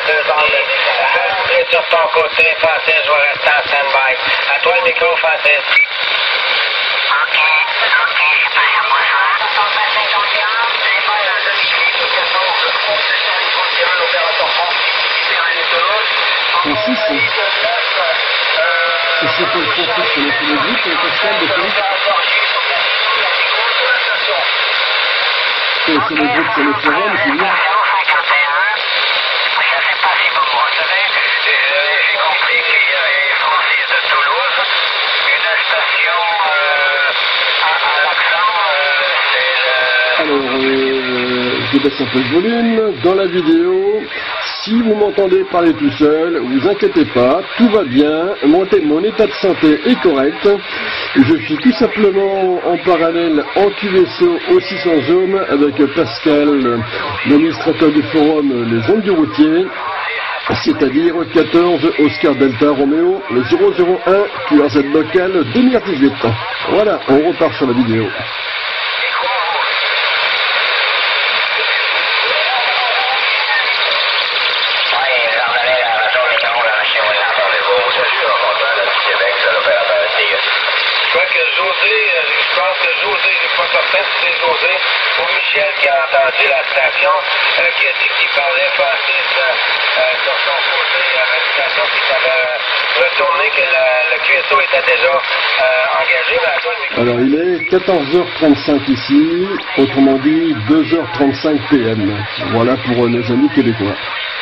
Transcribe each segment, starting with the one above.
2 angles. Reste sur ton côté, Francis, je vais rester en stand-by. À toi le micro, Francis. OK, passez-moi ça. Francis, et c'est pour le Francis sur le télévision, c'est Pascal de Philippe. C'est sur le groupe sur le forum, je veux dire. Je ne sais pas si vous me recevez. J'ai compris qu'il y avait Francis de Toulouse, une station à l'accent, c'est le... Alors, je baisse un peu le volume. Dans la vidéo, si vous m'entendez parler tout seul, vous inquiétez pas, tout va bien, mon état de santé est correct. Je suis tout simplement en parallèle en QSO aussi sans zoom avec Pascal, l'administrateur du forum Les Ondes du Routier, c'est-à-dire 14 Oscar Delta Romeo, le 001 QRZ local 2018. Voilà, on repart sur la vidéo. Je suis pas certain si c'est José ou Michel qui a entendu la station, qui a dit qu'il parlait Francis sur son côté avec une station qui savait retourner, que le QSO était déjà engagé. Alors il est 14h35 ici, autrement dit 2h35 PM. Voilà pour nos amis québécois.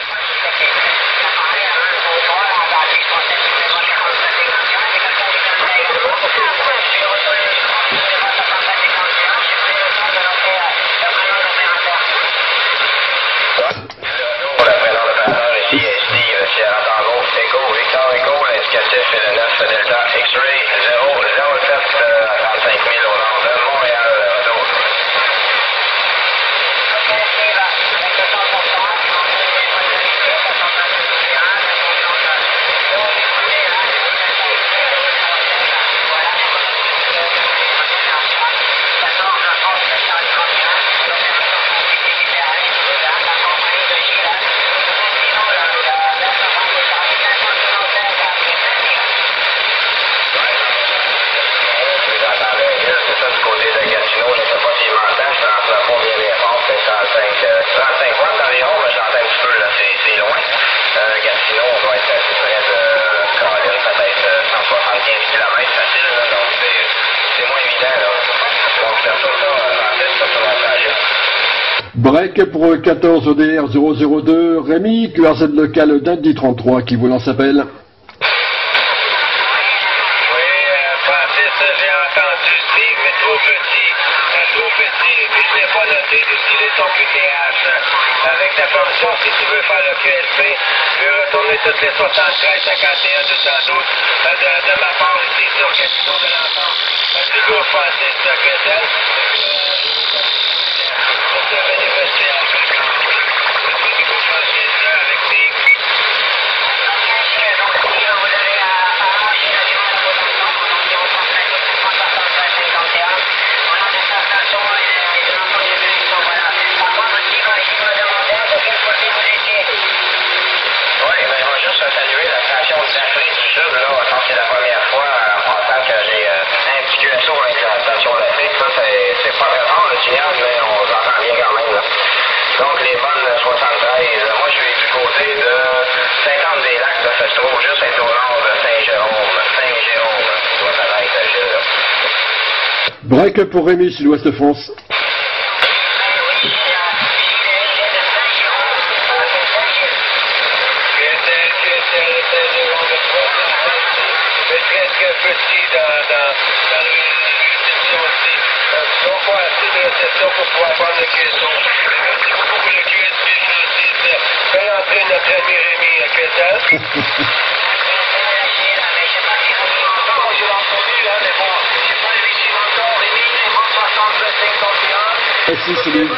Break pour 14 ODR 002, Rémi, QRZ local d'Indy 33 qui vous lance appel. Oui, Francis, j'ai entendu Steve, mais trop petit, et puis je n'ai pas noté d'utiliser ton QTH. Avec ta permission, si tu veux faire le QSP, tu veux retourner toutes les 73, 51, 212 de ma part ici sur Casino de l'Entente. Du coup, Francis, QSL. Donc les bonnes 73, moi je suis du côté de Saint-Anne-des-Lacs, ça se trouve juste être au nord de Saint-Jérôme, tu vois, ça va être Gilles. Break pour Rémi, Sud-Ouest France. Pour pouvoir prendre le QSO. Merci beaucoup pour le QSP, Francis. Fais entrer notre ami Rémi à QSL. Merci, salut.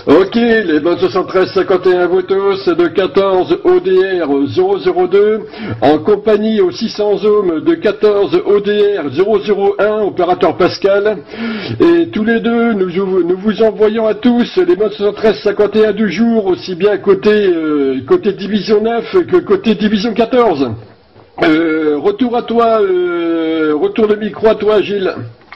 Ok, les bonnes 73-51 Votos de 14 ODR 002 en compagnie aux 600 ohms de 14 ODR 001 opérateur Pascal, et tous les deux nous vous envoyons à tous les bonnes 73-51 du jour, aussi bien côté division 9 que côté division 14. Retour à toi, retour de micro à toi Gilles.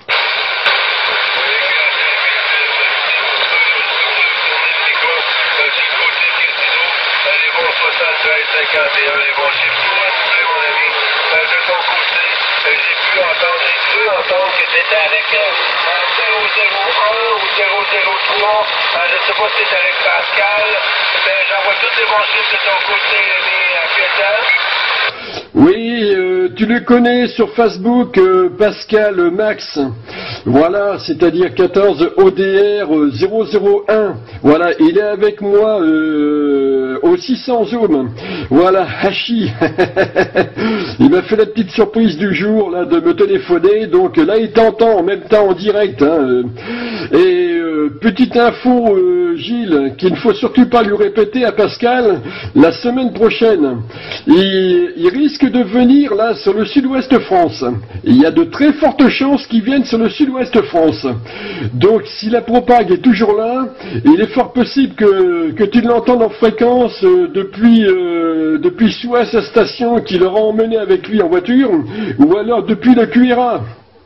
Les bons chiffres, mon ami, de ton côté, j'ai pu entendre que c'était avec 001 ou 003, je ne sais pas si c'était avec Pascal, mais j'envoie tous les bons chiffres de ton côté, l'ami Pétal. Oui, tu le connais sur Facebook, Pascal Max. Voilà, c'est-à-dire 14 ODR 001. Voilà, il est avec moi au 600 ohms. Voilà, Hachi. Il m'a fait la petite surprise du jour là de me téléphoner. Donc là, il t'entend en même temps en direct. Hein. Et petite info, Gilles, qu'il ne faut surtout pas lui répéter à Pascal. La semaine prochaine, il risque de venir là sur le sud-ouest France. Il y a de très fortes chances qu'il vienne sur le sud-ouest France. Donc si la propague est toujours là, il est fort possible que tu l'entendes en fréquence depuis soit sa station qu'il aura emmené avec lui en voiture, ou alors depuis le QRA.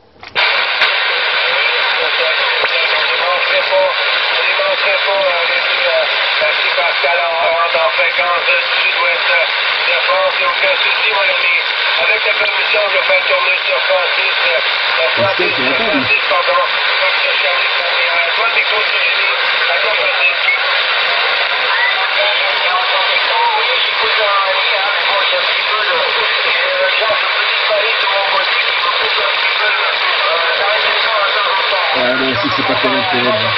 Avec la permission, je vais faire tourner sur Francis, pardon, sur Charlie Camille. À toi, micro, Cyril, à toi, Francis. J'écoute moi, j'ai un petit peu le genre de petit palais de mon côté qui me coupe un petit peu la réflexion à temps en temps. Ah non, si c'est pas terrible.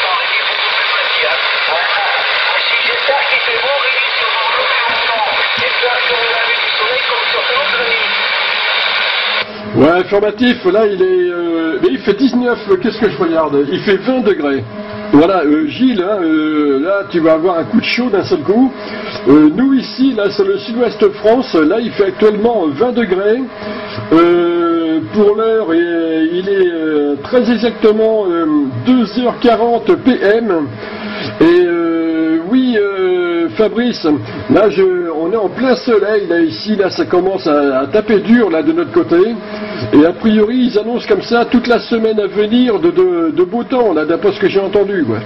Si j'espère qu'il fait beau, Rémi, sur mon bloc longtemps. J'espère que vous avez du soleil comme sur l'autre, Rémi. Ouais, affirmatif, là il fait 19, qu'est-ce que je regarde? Il fait 20 degrés. Voilà, Gilles, hein, là tu vas avoir un coup de chaud d'un seul coup. Nous ici, là sur le sud-ouest France, là il fait actuellement 20 degrés. Pour l'heure, il est très exactement 2h40 PM. Et oui, Fabrice, là on est en plein soleil, là ici, là ça commence à taper dur là de notre côté. Et a priori, ils annoncent comme ça toute la semaine à venir de beau temps, là, d'après ce que j'ai entendu, ouais.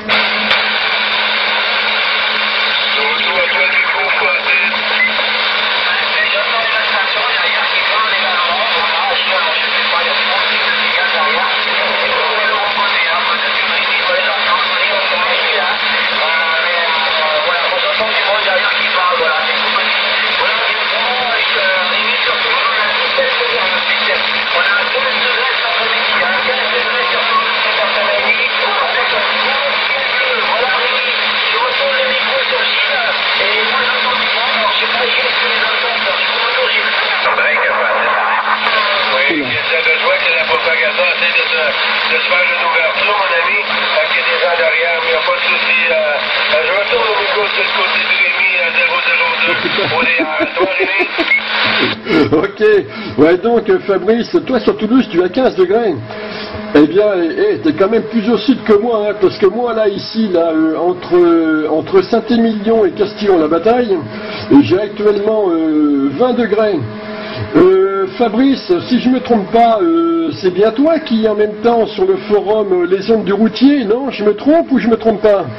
Ok, ouais donc Fabrice, toi sur Toulouse tu as 15 degrés. Eh bien, t'es quand même plus au sud que moi, hein, parce que moi là ici, là, entre Saint-Émilion et Castillon-la-Bataille, j'ai actuellement 20 degrés. Fabrice, si je me trompe pas, c'est bien toi qui est en même temps sur le forum Les Ondes du Routier, non? Je me trompe ou je me trompe pas?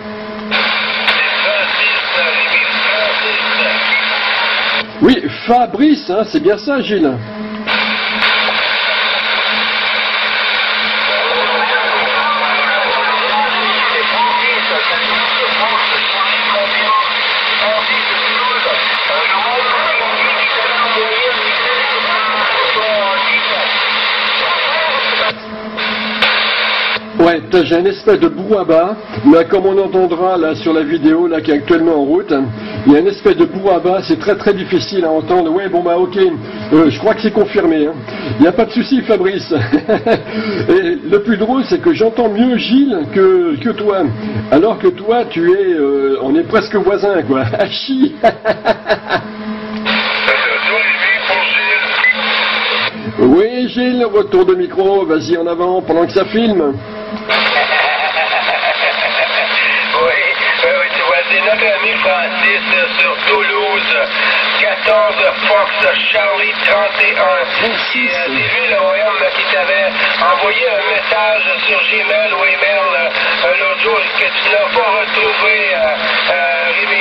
Oui, Fabrice, hein, c'est bien ça, Gilles. Ouais, j'ai un espèce de brouhaha, mais comme on entendra là sur la vidéo là qui est actuellement en route, il y a une espèce de brouhaha, c'est très très difficile à entendre. Ouais, bon bah ok, je crois que c'est confirmé. Hein. Il n'y a pas de souci, Fabrice. Et le plus drôle, c'est que j'entends mieux Gilles que toi. Alors que toi, on est presque voisins, quoi. Hachi. Oui, Gilles, retour de micro, vas-y en avant pendant que ça filme. Tu vois, c'est notre ami Francis sur Toulouse, 14 Fox Charlie 31. J'ai vu le OM qui t'avait envoyé un message sur Gmail ou email l'autre jour que tu n'as pas retrouvé, Rémi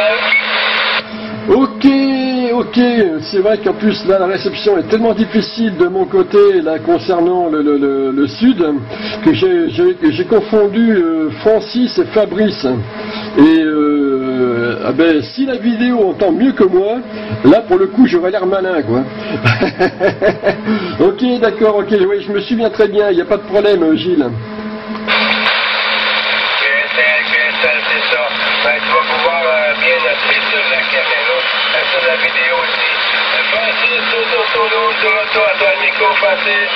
Clétel. Ok, c'est vrai qu'en plus là la réception est tellement difficile de mon côté là concernant le sud que j'ai confondu Francis et Fabrice. Et si la vidéo entend mieux que moi, là pour le coup j'aurais l'air malin quoi. Ok, d'accord, ok, oui, je me souviens très bien, il n'y a pas de problème Gilles. C'est ça. Ben, tu vas pouvoir bien noter sur la caméra, sur la vidéo aussi. Francis, sur Toulouse, de retour à toi le micro, Francis.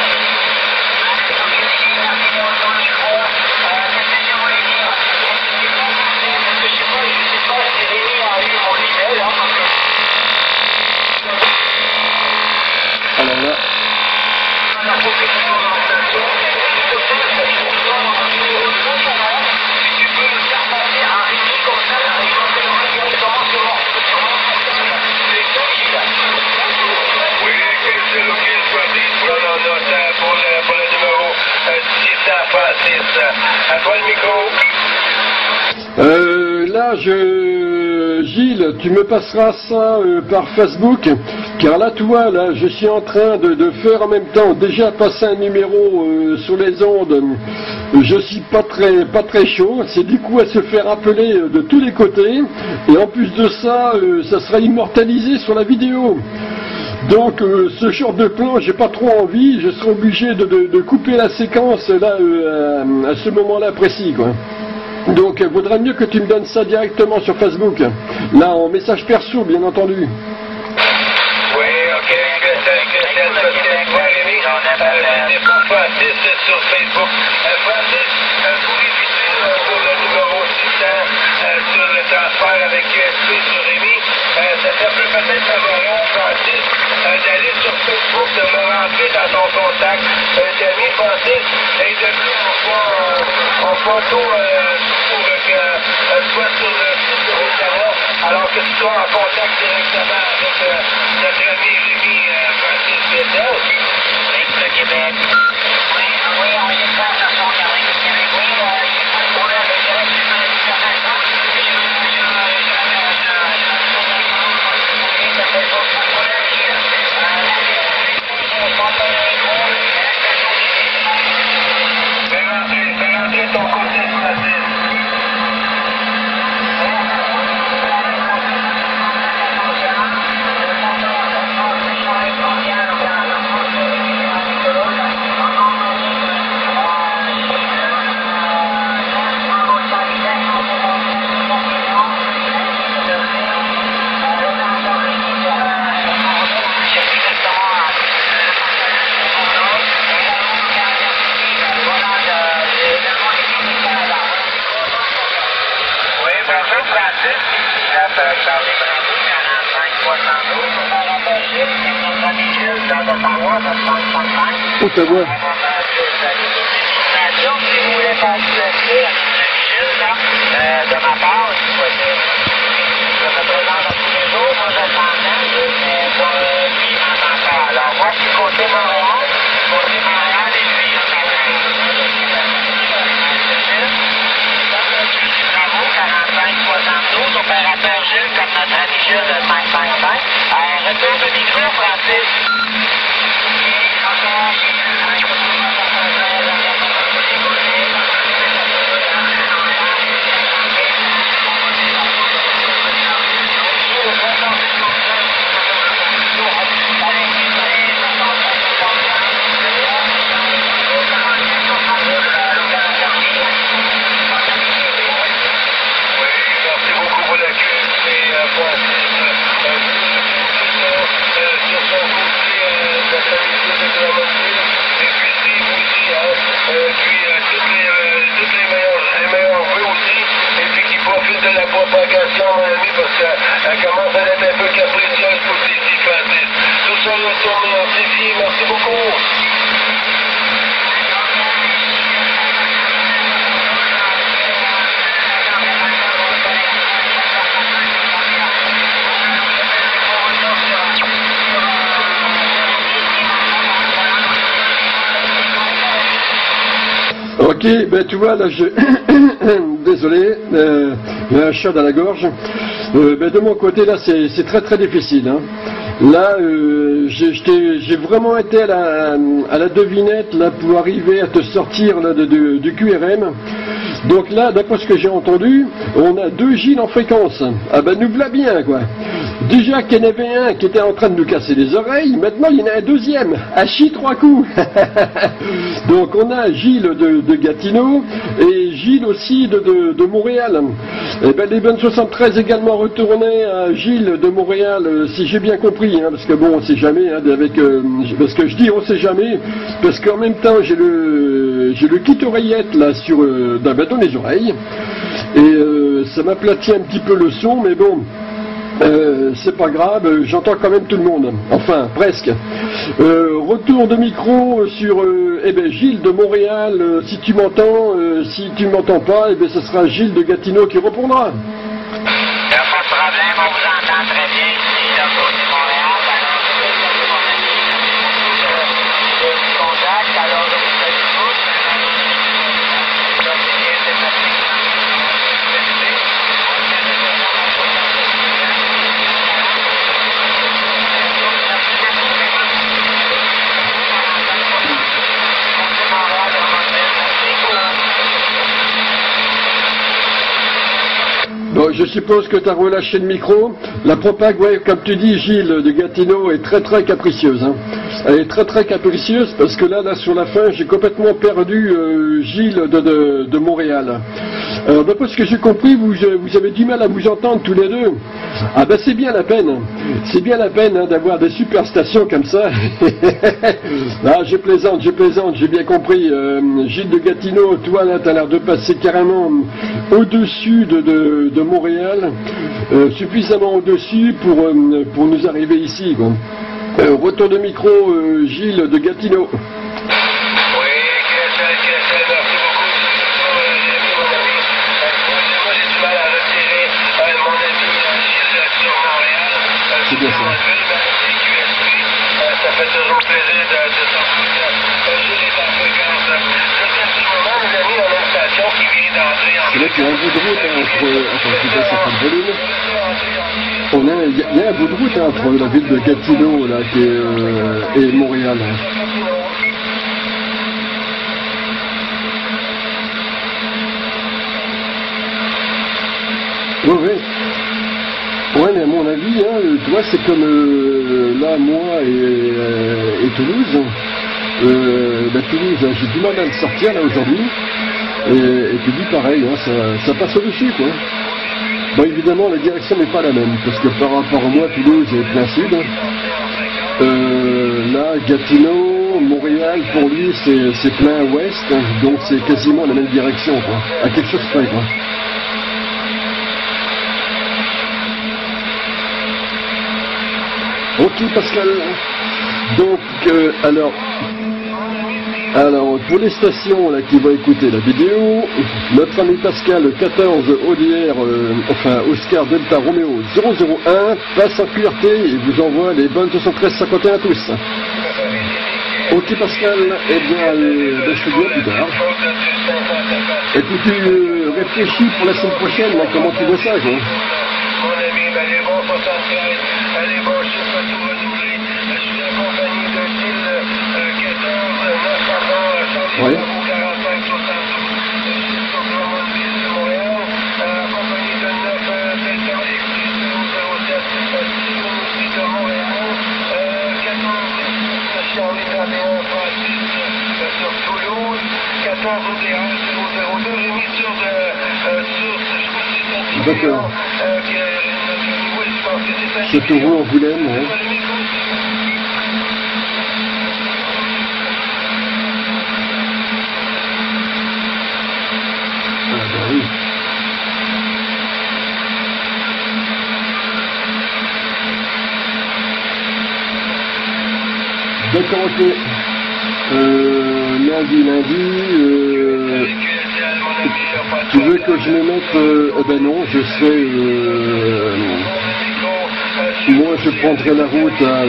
Alors là. À toi le micro. Là, Gilles, tu me passeras ça par Facebook, car là, tu vois, là, je suis en train de faire en même temps, déjà passer un numéro sur les ondes, je suis pas très chaud, c'est du coup à se faire appeler de tous les côtés, et en plus de ça, ça sera immortalisé sur la vidéo. Donc ce genre de plan, j'ai pas trop envie, je serai obligé de couper la séquence là à ce moment-là précis quoi. Donc vaudrait mieux que tu me donnes ça directement sur Facebook, là en message perso bien entendu. Oui, ok, que Rémi, c'est pas Francis sur Facebook. Francis, pour éviter pour le numéro 600 sur le transfert avec USB sur Rémi, ça peut peut-être favorable, Francis, d'aller sur Facebook, de me rentrer dans ton contact d'amis, Francis, et de lui en photo pour que soit sur le site de Instagram, alors que tu sois en contact directement avec notre ami Rémi Francis Clétel. Oui, le Québec. Oui, on est prêt à son carré du Québec. Oui, il n'y a pas de problème. Je dirais que c'est une information. Ça fait pas de problème. Fais rentrer ton côté, Francis. Oh, ta voix. De ma part, si possible. Je me présente à tous les jours, moi je l'entends, mais lui il m'entend pas. Alors moi je suis côté Montréal, et lui il entend Bravo, 45-72, opérateur Gilles, comme notre ami Gilles, le 555. Retour de micro, Francis. Merci beaucoup pour le QSP. plus de Drummondville, et puis Steve aussi, hein, puis toutes les meilleurs vœux aussi, et puis qui profitent de la propagation, mon ami, parce qu'elle commence à être un peu capricieuse pour ces petits Francis. Tout ça, là, tourné en défi. Merci beaucoup. Ok, ben tu vois, là, désolé, j'ai un chat dans la gorge. Ben, de mon côté, là, c'est très très difficile. Hein. Là, j'ai vraiment été à la devinette là, pour arriver à te sortir là, du QRM. Donc là, d'après ce que j'ai entendu, on a 2 Gilles en fréquence. Ah ben nous voilà bien, quoi. Déjà qu'il y en avait un qui était en train de nous casser les oreilles, maintenant il y en a un deuxième, à chi 3 coups. Donc on a Gilles de Gatineau et Gilles aussi de Montréal. Et ben les bonnes 73 également retournées à Gilles de Montréal, si j'ai bien compris, hein, parce que bon on sait jamais, hein, parce que je dis on sait jamais, parce qu'en même temps j'ai le kit oreillette là sur d'un bâton les oreilles, et ça m'aplatit un petit peu le son, mais bon. C'est pas grave, j'entends quand même tout le monde, enfin presque. Retour de micro sur Gilles de Montréal, si tu m'entends, si tu m'entends pas, ce sera Gilles de Gatineau qui répondra. Il n'y a pas de problème, on vous entend très bien ici, là, côté Montréal. Contact, alors je vous écoute. Bon, je suppose que tu as relâché le micro. La propague, ouais, comme tu dis, Gilles de Gatineau est très très capricieuse. Hein. Elle est très très capricieuse parce que là sur la fin, j'ai complètement perdu Gilles de Montréal. Alors, d'après ce que j'ai compris, vous avez du mal à vous entendre tous les deux. Ah ben c'est bien la peine. C'est bien la peine hein, d'avoir des super stations comme ça. Ah, je plaisante, j'ai bien compris. Gilles de Gatineau, toi là, tu as l'air de passer carrément au-dessus de Montréal, suffisamment au-dessus pour nous arriver ici. Quoi. Retour de micro, Gilles de Gatineau. C'est bien ça. Ça fait toujours plaisir de s'entendre. Gilles est en fréquence. Juste un petit moment, mes amis, on a une station qui vient d'entrer en... C'est là qu'il y a un bout de route entre le volume. Il y a un bout de route hein, entre la ville de Gatineau là, et Montréal. Hein. Ouais. Ouais, mais à mon avis, hein, tu vois, c'est comme là, moi et Toulouse. Toulouse, j'ai du mal à le sortir là aujourd'hui. Et tu dis pareil, hein, ça passe au-dessus, quoi. Bon, évidemment, la direction n'est pas la même, parce que par rapport à moi, Toulouse est plein sud. Là, Gatineau, Montréal, pour lui, c'est plein ouest, donc c'est quasiment la même direction, quoi. À quelque chose près, quoi. Ok, Pascal. Donc, alors, pour les stations là, qui vont écouter la vidéo, notre ami Pascal 14 ODR, Oscar Delta Romeo 001, passe en QRT et vous envoie les bonnes 7351 à tous. Ok Pascal, eh bien, je te dis à plus tard. Et puis tu réfléchis pour la semaine prochaine, là, comment tu vois ça, quoi. Mon ami, les bons 73, les bons chiffres tout renouvelés. Je suis accompagné de Gilles 14 900 Ouais. 45 72. Je suis sur Drummondville de Montréal, accompagné de 9 Delta Express 007 aussi de Montréal, 14 Charlie 31 Francis sur Toulouse, 14 ODR 002. J'ai mis sur je crois que c'est D'accord. C'est Taureau en Boulême, ouais. D'accord, ok. Lundi, tu veux que je me mette eh ben non, je serai moi je prendrai la route à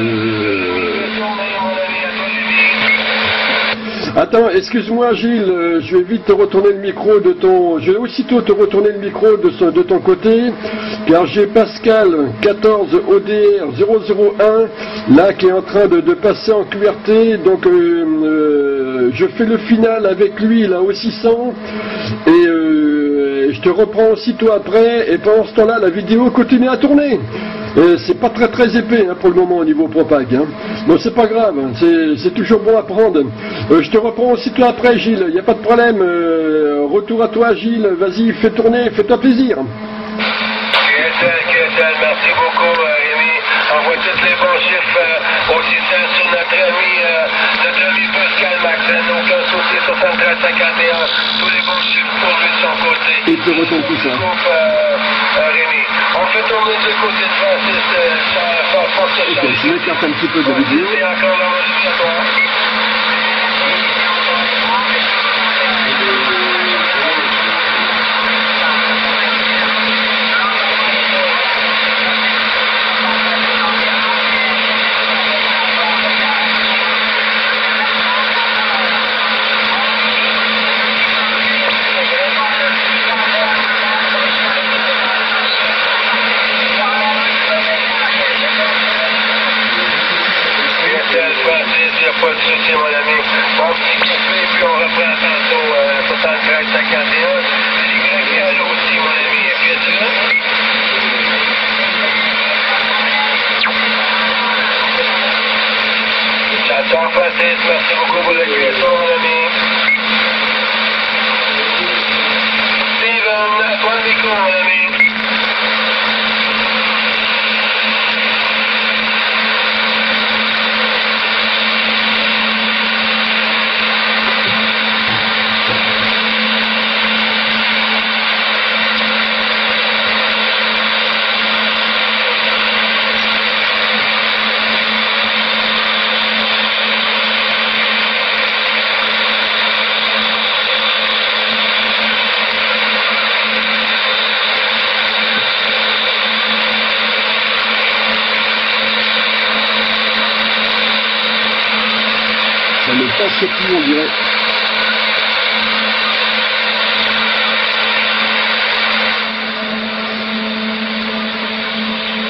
Attends, excuse-moi Gilles, je vais vite te retourner le micro de ton... Je vais aussitôt te retourner le micro de ton côté, car j'ai Pascal 14 ODR 001, là, qui est en train de passer en QRT, donc je fais le final avec lui, là, au 600, et je te reprends aussitôt après, et pendant ce temps-là, la vidéo continue à tourner. C'est pas très épais hein, pour le moment au niveau propag. Hein. Bon, c'est pas grave, hein, c'est toujours bon à prendre. Je te reprends aussitôt après, Gilles, il n'y a pas de problème. Retour à toi, Gilles, vas-y, fais tourner, fais-toi plaisir. QSL, merci beaucoup, Rémi. Envoie tous les bons chiffres aussi sur notre ami Pascal Maxen, aucun souci, 7351, tous les bons chiffres pour lui de son côté. Et te retourne tout ça. Rémi. On fait tourner du côté de Francis, ok, je m'écarte un petit peu de vidéo. Et encore l'enregistrement à toi. Pas de soucis, mon ami. Bon petit café, puis on reprend tantôt 7351. YL aussi, mon ami, bien sûr. J'attends Francis, merci beaucoup pour la cuisson, mon ami. Steven, à toi le micro, mon ami. Ça ne passe plus, on dirait.